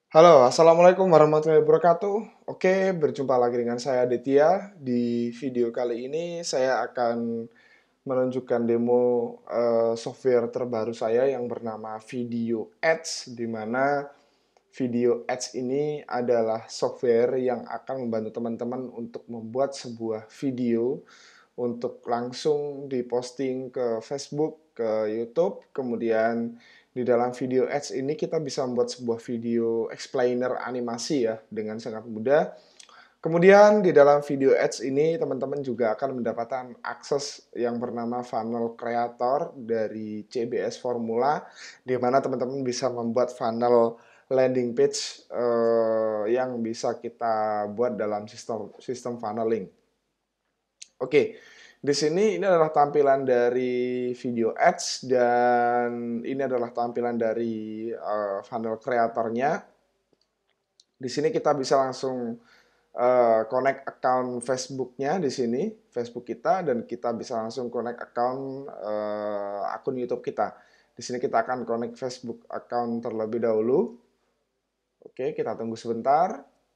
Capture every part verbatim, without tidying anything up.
Halo, Assalamualaikum warahmatullahi wabarakatuh. Oke, berjumpa lagi dengan saya Aditya. Di video kali ini saya akan menunjukkan demo eh, software terbaru saya yang bernama Video Ads, di mana Video Ads ini adalah software yang akan membantu teman-teman untuk membuat sebuah video untuk langsung diposting ke Facebook, ke YouTube. Kemudian di dalam video ads ini kita bisa membuat sebuah video explainer animasi ya dengan sangat mudah. Kemudian di dalam video ads ini teman-teman juga akan mendapatkan akses yang bernama funnel creator dari C B S Formula, di mana teman-teman bisa membuat funnel landing page eh, yang bisa kita buat dalam sistem sistem funneling. Oke, di sini ini adalah tampilan dari video ads dan ini adalah tampilan dari uh, funnel kreatornya. Di sini kita bisa langsung uh, connect account Facebook-nya di sini, Facebook kita, dan kita bisa langsung connect account uh, akun YouTube kita. Di sini kita akan connect Facebook account terlebih dahulu. Oke, kita tunggu sebentar.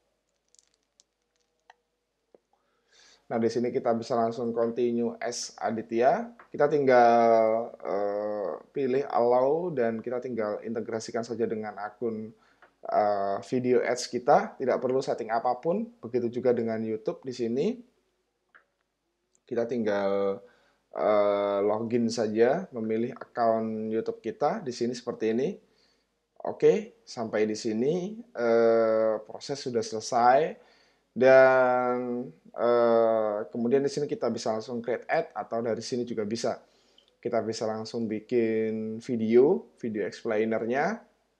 Nah, di sini kita bisa langsung continue as Aditya. Kita tinggal uh, pilih allow dan kita tinggal integrasikan saja dengan akun uh, video ads kita. Tidak perlu setting apapun. Begitu juga dengan YouTube di sini. Kita tinggal uh, login saja, memilih akun YouTube kita di sini seperti ini. Oke, sampai di sini uh, proses sudah selesai. Dan eh, kemudian di sini kita bisa langsung create ad atau dari sini juga bisa. Kita bisa langsung bikin video, video explainernya.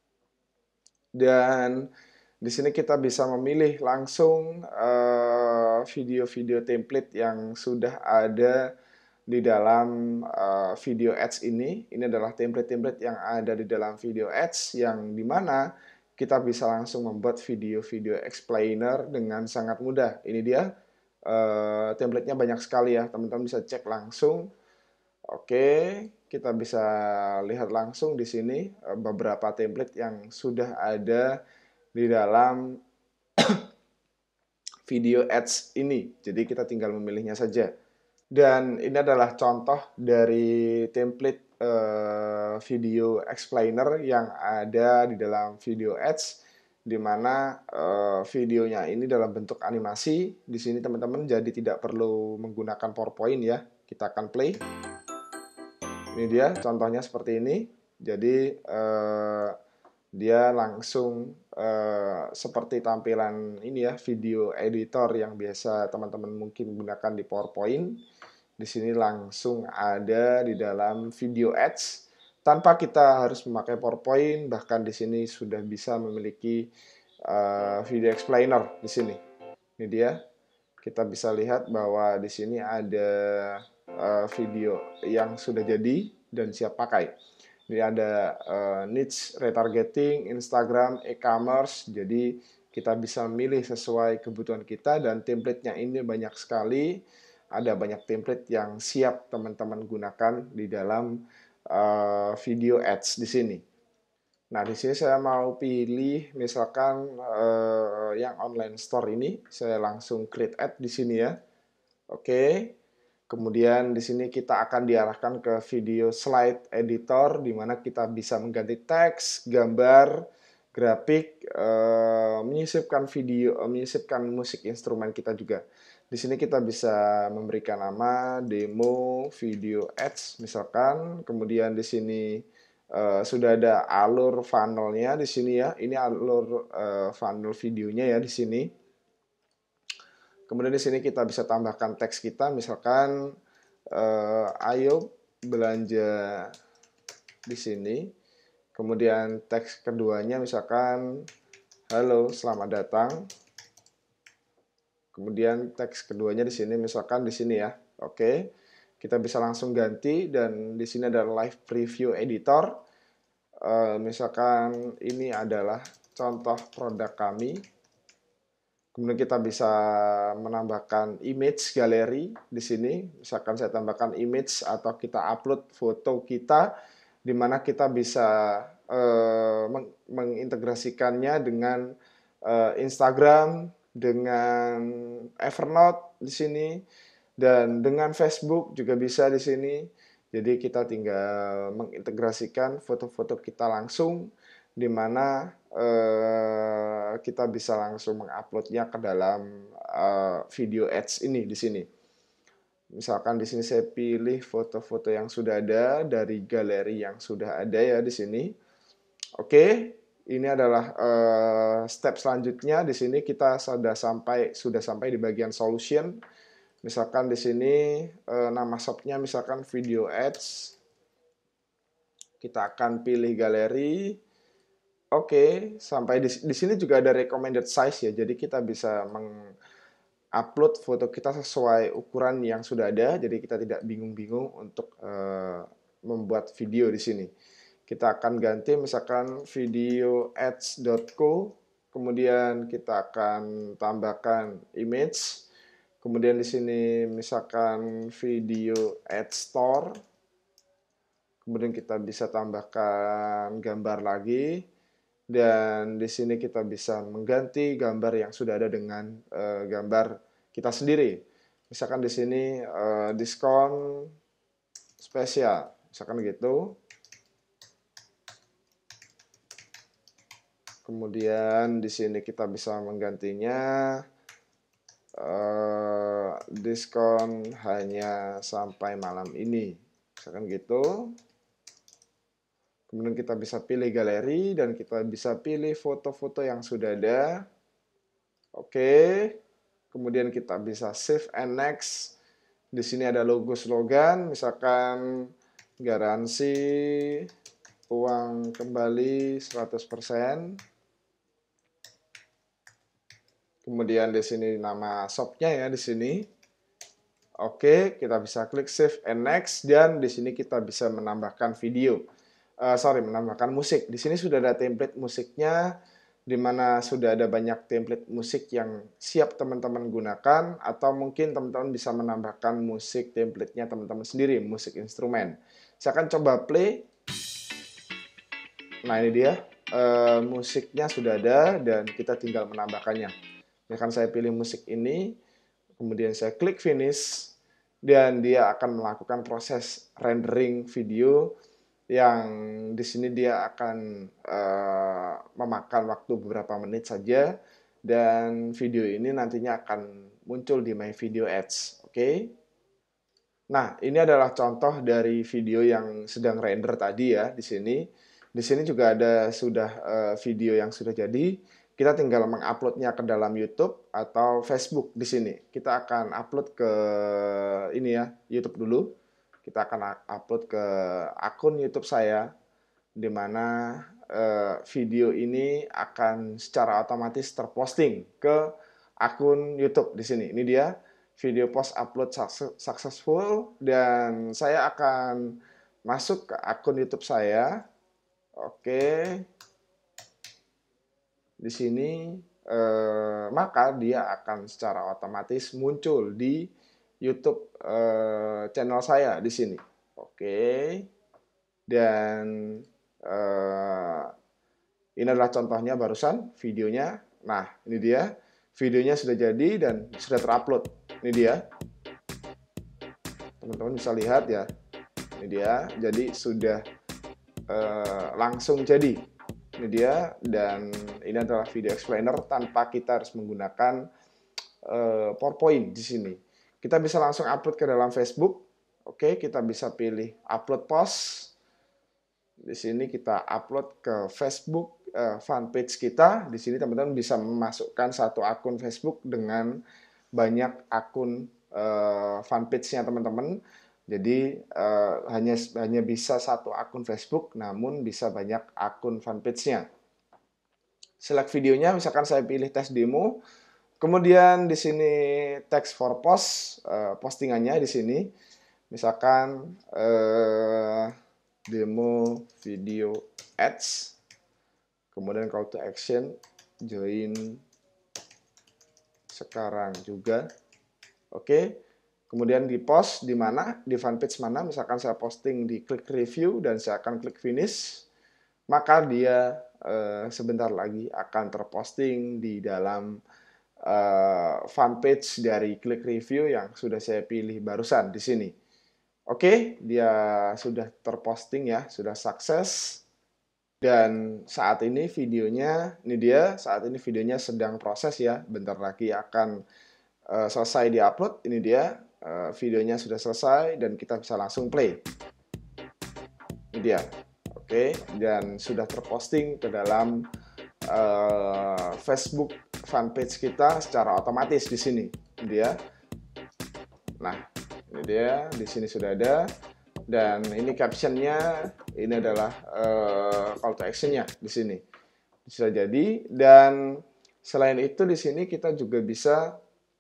Dan di sini kita bisa memilih langsung eh, video-video template yang sudah ada di dalam uh, video ads ini. Ini adalah template-template yang ada di dalam video ads yang dimana kita bisa langsung membuat video-video explainer dengan sangat mudah. Ini dia, uh, template-nya banyak sekali ya, teman-teman bisa cek langsung. Oke, kita bisa lihat langsung di sini uh, beberapa template yang sudah ada di dalam video ads ini. Jadi kita tinggal memilihnya saja. Dan ini adalah contoh dari template uh, video explainer yang ada di dalam video ads, di mana uh, videonya ini dalam bentuk animasi. Di sini teman-teman jadi tidak perlu menggunakan PowerPoint ya. Kita akan play. Ini dia contohnya seperti ini. Jadi uh, dia langsung uh, seperti tampilan ini ya, video editor yang biasa teman-teman mungkin gunakan di PowerPoint. Di sini langsung ada di dalam video ads tanpa kita harus memakai PowerPoint, bahkan di sini sudah bisa memiliki uh, video explainer di sini. Ini dia. Kita bisa lihat bahwa di sini ada uh, video yang sudah jadi dan siap pakai. Ini ada uh, niche retargeting, Instagram, e-commerce. Jadi kita bisa memilih sesuai kebutuhan kita dan template-nya ini banyak sekali. Ada banyak template yang siap teman-teman gunakan di dalam uh, video ads di sini. Nah, di sini saya mau pilih misalkan uh, yang online store ini. Saya langsung create ad di sini ya. Oke. Kemudian di sini kita akan diarahkan ke video slide editor di mana kita bisa mengganti teks, gambar, grafik, eh, menyisipkan video, eh, menyisipkan musik instrumen kita juga. Di sini kita bisa memberikan nama demo video ads misalkan. Kemudian di sini eh, sudah ada alur funnelnya di sini ya. Ini alur eh, funnel videonya ya di sini. Kemudian di sini kita bisa tambahkan teks kita, misalkan eh, ayo belanja di sini. Kemudian teks keduanya misalkan halo, selamat datang. Kemudian teks keduanya di sini misalkan di sini ya. Oke. Kita bisa langsung ganti dan di sini ada live preview editor. Eh, misalkan ini adalah contoh produk kami. Kemudian kita bisa menambahkan image galeri di sini. Misalkan saya tambahkan image atau kita upload foto kita, di mana kita bisa uh, meng mengintegrasikannya dengan uh, Instagram, dengan Evernote di sini, dan dengan Facebook juga bisa di sini. Jadi kita tinggal mengintegrasikan foto-foto kita langsung, di mana uh, kita bisa langsung menguploadnya ke dalam uh, video ads ini di sini. Misalkan di sini saya pilih foto-foto yang sudah ada dari galeri yang sudah ada ya di sini. Oke, ini adalah uh, step selanjutnya. Di sini kita sudah sampai sudah sampai di bagian solution. Misalkan di sini uh, nama shopnya misalkan video ads. Kita akan pilih galeri. Oke, sampai di, di sini juga ada recommended size ya. Jadi kita bisa meng upload foto kita sesuai ukuran yang sudah ada, jadi kita tidak bingung-bingung untuk uh, membuat video di sini. Kita akan ganti misalkan video ads dot co, kemudian kita akan tambahkan image, kemudian di sini misalkan video ads store, kemudian kita bisa tambahkan gambar lagi. Dan di sini kita bisa mengganti gambar yang sudah ada dengan uh, gambar kita sendiri. Misalkan di sini uh, diskon spesial, misalkan gitu. Kemudian di sini kita bisa menggantinya uh, diskon hanya sampai malam ini, misalkan gitu. Kemudian kita bisa pilih galeri dan kita bisa pilih foto-foto yang sudah ada. Oke. Kemudian kita bisa save and next. Di sini ada logo slogan, misalkan garansi uang kembali seratus persen. Kemudian di sini nama shopnya ya di sini. Oke, kita bisa klik save and next dan di sini kita bisa menambahkan video. Uh, sorry, menambahkan musik. Di sini sudah ada template musiknya, di mana sudah ada banyak template musik yang siap teman-teman gunakan, atau mungkin teman-teman bisa menambahkan musik template-nya teman-teman sendiri, musik instrumen. Saya akan coba play. Nah, ini dia. Uh, musiknya sudah ada dan kita tinggal menambahkannya. Misalkan saya pilih musik ini, kemudian saya klik finish, dan dia akan melakukan proses rendering video yang di sini dia akan uh, memakan waktu beberapa menit saja, dan video ini nantinya akan muncul di My Video Ads. Oke. Okay? Nah, ini adalah contoh dari video yang sedang render tadi ya di sini. Di sini juga ada sudah uh, video yang sudah jadi. Kita tinggal menguploadnya ke dalam YouTube atau Facebook di sini. Kita akan upload ke ini ya, YouTube dulu. Kita akan upload ke akun YouTube saya, di mana uh, video ini akan secara otomatis terposting ke akun YouTube di sini. Ini dia video post upload successful, dan saya akan masuk ke akun YouTube saya. Oke, di sini uh, maka dia akan secara otomatis muncul di YouTube uh, channel saya di sini. Oke, dan uh, ini adalah contohnya barusan videonya. Nah, ini dia videonya sudah jadi dan sudah terupload. Ini dia, teman-teman bisa lihat ya. Ini dia, jadi sudah uh, langsung jadi. Ini dia, dan ini adalah video explainer tanpa kita harus menggunakan uh, PowerPoint di sini. Kita bisa langsung upload ke dalam Facebook. Oke, kita bisa pilih upload post. Di sini kita upload ke Facebook uh, fanpage kita. Di sini teman-teman bisa memasukkan satu akun Facebook dengan banyak akun uh, fanpage-nya teman-teman. Jadi uh, hanya hanya bisa satu akun Facebook, namun bisa banyak akun fanpage-nya. Select videonya, misalkan saya pilih tes demo. Kemudian di sini text for post, uh, postingannya di sini, misalkan uh, demo video ads, kemudian call to action, join sekarang juga, oke. Kemudian di post di mana, di fanpage mana, misalkan saya posting di klik review dan saya akan klik finish. maka dia uh, sebentar lagi akan terposting di dalam uh, fanpage dari Klik Review yang sudah saya pilih barusan di sini. Oke, dia sudah terposting ya, sudah sukses. Dan saat ini videonya, ini dia, saat ini videonya sedang proses ya, bentar lagi akan uh, selesai diupload. Ini dia, uh, videonya sudah selesai dan kita bisa langsung play. Ini dia, oke, dan sudah terposting ke dalam uh, Facebook fanpage kita secara otomatis di sini. Ini dia. Nah, ini dia, di sini sudah ada. Dan ini captionnya, ini adalah uh, call to actionnya di sini. Bisa jadi. Dan selain itu di sini kita juga bisa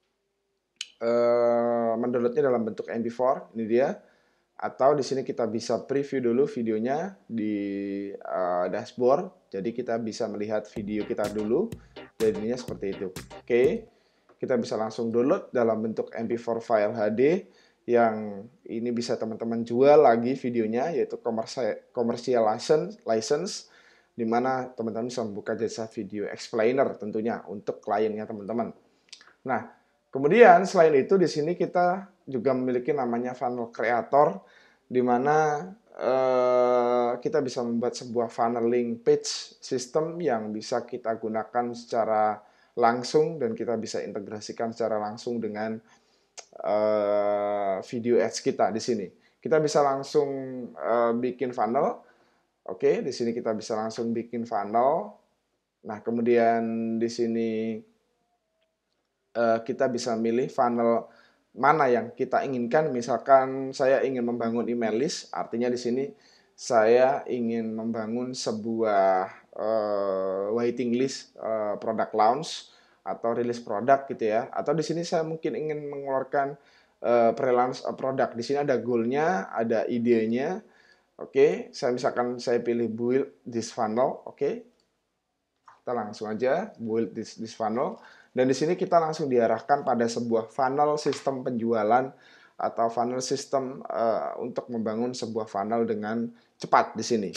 uh, mendownloadnya dalam bentuk M P empat. Ini dia. Atau di sini kita bisa preview dulu videonya di uh, dashboard. Jadi kita bisa melihat video kita dulu. Jadinya seperti itu. Oke. Kita bisa langsung download dalam bentuk M P empat file H D. Yang ini bisa teman-teman jual lagi videonya, yaitu commercial license, license di mana teman-teman bisa membuka jasa video explainer tentunya untuk kliennya teman-teman. Nah, kemudian selain itu di sini kita juga memiliki namanya funnel creator, di mana eh, kita bisa membuat sebuah funneling page system yang bisa kita gunakan secara langsung dan kita bisa integrasikan secara langsung dengan Uh, video ads kita di sini. Kita bisa langsung uh, bikin funnel. Oke, di sini kita bisa langsung bikin funnel. Nah, kemudian di sini uh, kita bisa milih funnel mana yang kita inginkan. Misalkan saya ingin membangun email list, artinya di sini saya ingin membangun sebuah uh, waiting list uh, product launch atau rilis produk gitu ya. Atau di sini saya mungkin ingin mengeluarkan uh, pre-launch produk. Di sini ada goal-nya, ada idenya. Oke, saya misalkan saya pilih build this funnel. Oke, kita langsung aja build this, this funnel. Dan di sini kita langsung diarahkan pada sebuah funnel sistem penjualan atau funnel sistem uh, untuk membangun sebuah funnel dengan cepat di sini.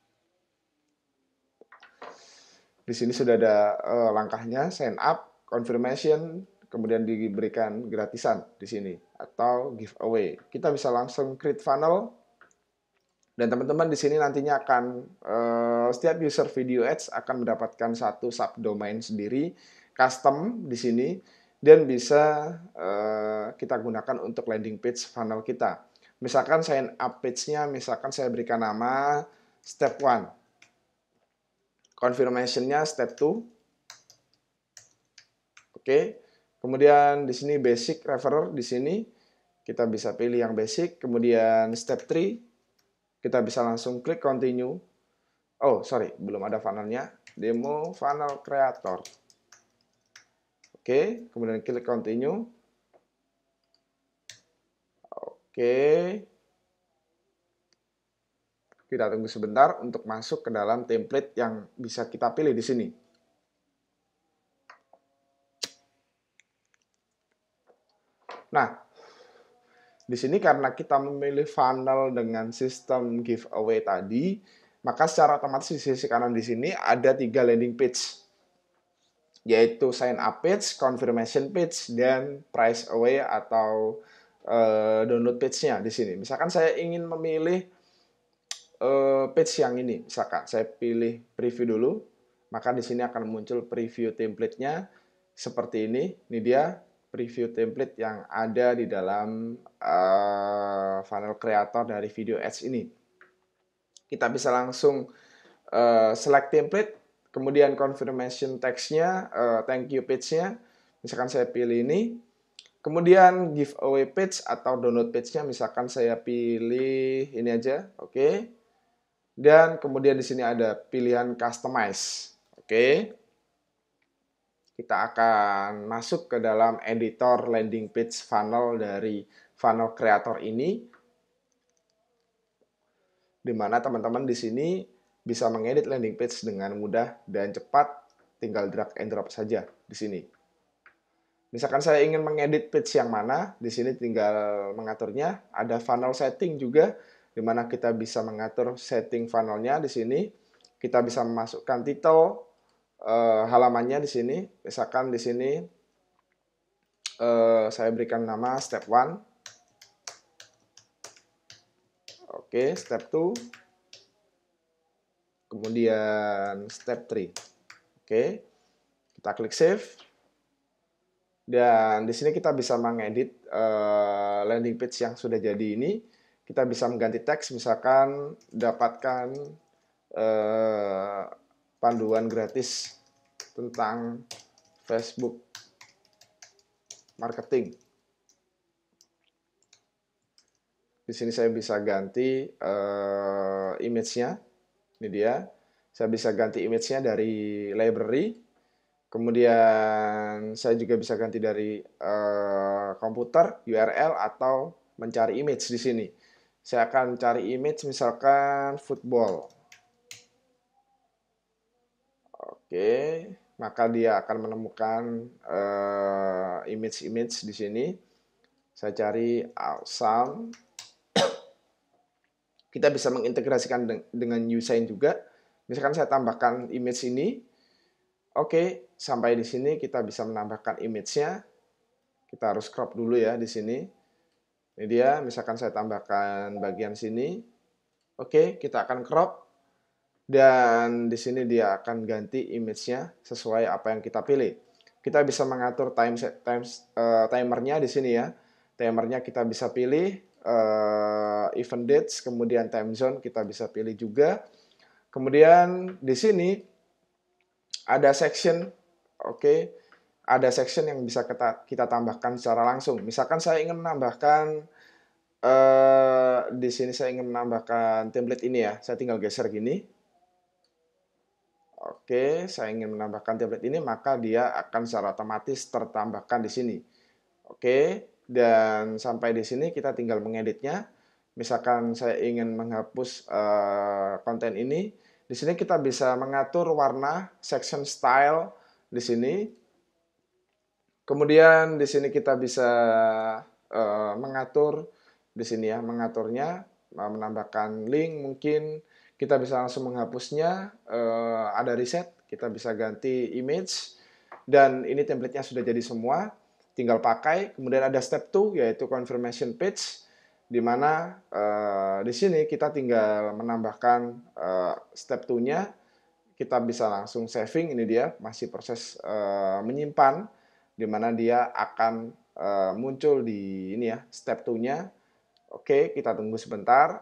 Di sini sudah ada uh, langkahnya, sign up, confirmation, kemudian diberikan gratisan di sini atau giveaway. Kita bisa langsung create funnel dan teman-teman di sini nantinya akan uh, setiap user video ads akan mendapatkan satu subdomain sendiri custom di sini dan bisa uh, kita gunakan untuk landing page funnel kita. Misalkan sign up page-nya, misalkan saya berikan nama step one. Confirmation-nya step two. Oke. Kemudian di sini basic referrer di sini kita bisa pilih yang basic. Kemudian step three kita bisa langsung klik continue. Oh, sorry, belum ada funnelnya. Demo funnel creator. Oke, kemudian klik continue. Oke. Kita tunggu sebentar untuk masuk ke dalam template yang bisa kita pilih di sini. Nah, di sini karena kita memilih funnel dengan sistem giveaway tadi, maka secara otomatis di sisi kanan di sini ada tiga landing page, yaitu sign up page, confirmation page, dan price away atau uh, download page-nya di sini. Misalkan saya ingin memilih page yang ini, misalkan saya pilih preview dulu, maka di sini akan muncul preview template-nya seperti ini. Ini dia preview template yang ada di dalam uh, funnel creator dari video ads ini. Kita bisa langsung uh, select template, kemudian confirmation text-nya, uh, thank you page-nya, misalkan saya pilih ini. Kemudian giveaway page atau download page-nya, misalkan saya pilih ini aja, oke. Okay. Dan kemudian di sini ada pilihan customize. Oke. Kita akan masuk ke dalam editor landing page funnel dari funnel creator ini. Di mana teman-teman di sini bisa mengedit landing page dengan mudah dan cepat, tinggal drag and drop saja di sini. Misalkan saya ingin mengedit page yang mana, di sini tinggal mengaturnya. Ada funnel setting juga, di mana kita bisa mengatur setting funnelnya di sini. kita bisa memasukkan titel uh, halamannya di sini. Misalkan di sini uh, saya berikan nama step one. Oke, step two. Kemudian step three. Oke. Kita klik save. Dan di sini kita bisa mengedit uh, landing page yang sudah jadi ini. Kita bisa mengganti teks, misalkan dapatkan uh, panduan gratis tentang Facebook marketing. Di sini saya bisa ganti uh, image-nya. Ini dia. Saya bisa ganti image-nya dari library. Kemudian saya juga bisa ganti dari uh, komputer, U R L, atau mencari image di sini. Saya akan cari image misalkan football. Oke, maka dia akan menemukan image-image uh, di sini. Saya cari awesome. Kita bisa mengintegrasikan dengan Usain juga. Misalkan saya tambahkan image ini. Oke, sampai di sini kita bisa menambahkan image-nya. Kita harus crop dulu ya di sini. Ini dia, misalkan saya tambahkan bagian sini. Oke, kita akan crop. Dan di sini dia akan ganti image-nya sesuai apa yang kita pilih. Kita bisa mengatur time, time uh, timernya di sini ya. Timernya kita bisa pilih uh, event dates, kemudian time zone kita bisa pilih juga. Kemudian di sini ada section, oke, okay. Ada section yang bisa kita, kita tambahkan secara langsung. Misalkan saya ingin menambahkan, uh, di sini saya ingin menambahkan template ini ya, saya tinggal geser gini. Oke, okay, saya ingin menambahkan template ini, maka dia akan secara otomatis tertambahkan di sini. Oke, okay. Dan sampai di sini kita tinggal mengeditnya. Misalkan saya ingin menghapus uh, konten ini. Di sini kita bisa mengatur warna, section style di sini. Kemudian di sini kita bisa uh, mengatur di sini ya, mengaturnya, menambahkan link mungkin. Kita bisa langsung menghapusnya. Uh, ada reset, kita bisa ganti image. Dan ini template-nya sudah jadi semua. Tinggal pakai. Kemudian ada step two yaitu confirmation page. Di mana uh, di sini kita tinggal menambahkan uh, step two-nya, kita bisa langsung saving. Ini dia masih proses uh, menyimpan, di mana dia akan uh, muncul di ini ya step two-nya. Oke, kita tunggu sebentar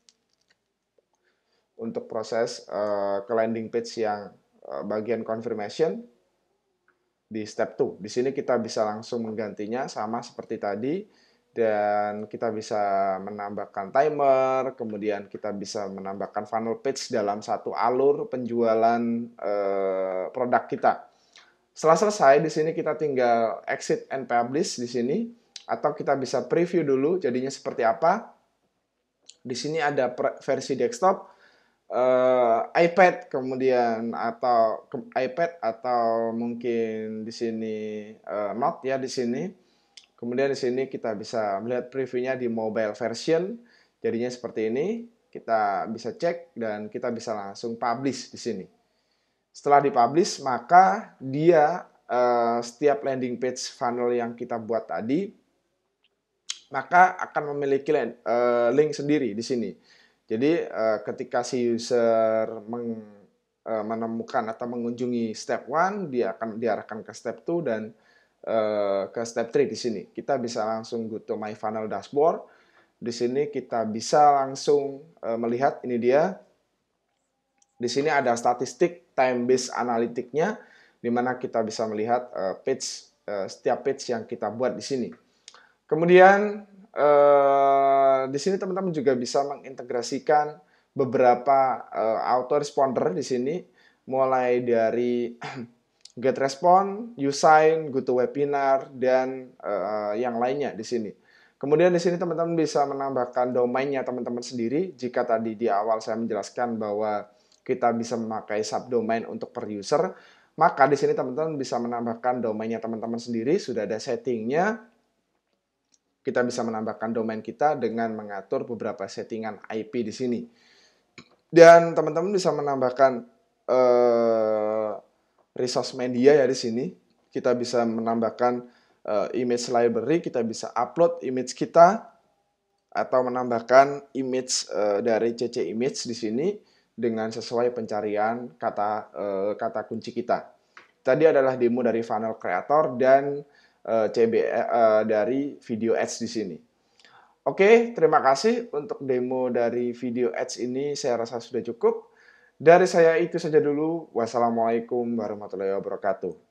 untuk proses uh, ke landing page yang uh, bagian confirmation di step two. Di sini kita bisa langsung menggantinya sama seperti tadi. Dan kita bisa menambahkan timer, kemudian kita bisa menambahkan funnel page dalam satu alur penjualan eh, produk kita. Setelah selesai, di sini kita tinggal exit and publish di sini, atau kita bisa preview dulu jadinya seperti apa. Di sini ada versi desktop, eh, iPad, kemudian atau iPad atau mungkin di sini eh, Note ya di sini. Kemudian di sini kita bisa melihat previewnya di mobile version. Jadinya seperti ini. Kita bisa cek dan kita bisa langsung publish di sini. Setelah dipublish, maka dia uh, setiap landing page funnel yang kita buat tadi, maka akan memiliki uh, link sendiri di sini. Jadi uh, ketika si user meng, uh, menemukan atau mengunjungi step one, dia akan diarahkan ke step two dan Uh, ke step three di sini. Kita bisa langsung go to my funnel dashboard. Di sini kita bisa langsung uh, melihat ini dia. Di sini ada statistik time based analytic-nya, di mana kita bisa melihat uh, page uh, setiap page yang kita buat di sini. Kemudian uh, di sini teman-teman juga bisa mengintegrasikan beberapa uh, autoresponder di sini, mulai dari Get Respond, Usain, GoToWebinar, dan uh, yang lainnya di sini. Kemudian di sini teman-teman bisa menambahkan domainnya teman-teman sendiri. Jika tadi di awal saya menjelaskan bahwa kita bisa memakai subdomain untuk per user, maka di sini teman-teman bisa menambahkan domainnya teman-teman sendiri. Sudah ada settingnya. Kita bisa menambahkan domain kita dengan mengatur beberapa settingan I P di sini. Dan teman-teman bisa menambahkan uh, resource media ya di sini. Kita bisa menambahkan uh, image library, kita bisa upload image kita atau menambahkan image uh, dari C C Image di sini dengan sesuai pencarian kata uh, kata kunci kita. Tadi adalah demo dari Funnel Creator dan uh, C B uh, dari Video Ads di sini. Oke, terima kasih untuk demo dari Video Ads ini. Saya rasa sudah cukup. Dari saya itu saja dulu. Wassalamualaikum warahmatullahi wabarakatuh.